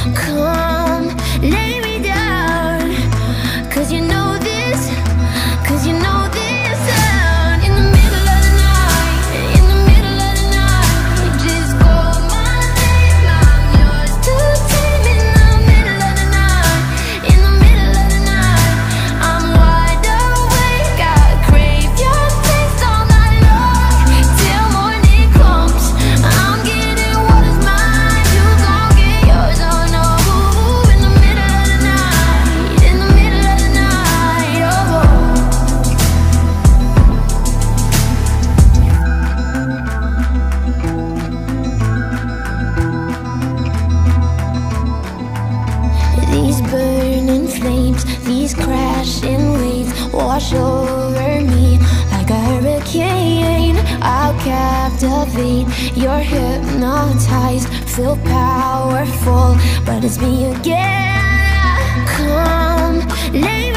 Come, lay me down, 'cause you know this, 'cause you know this sound. In the middle of the night, in the middle of the night, just call my name, I'm yours to tame. In the middle of the night, in the middle of the night, I'm wide awake, I crave your taste all night long, till morning comes. I'm getting what is mine, you gon' get yours, oh no. In the middle of the night, in the middle of the night, oh. These burning flames, these crashing waves wash over me like a hurricane. I'll captivate, you're hypnotized, feel powerful, but it's me again. Come, lay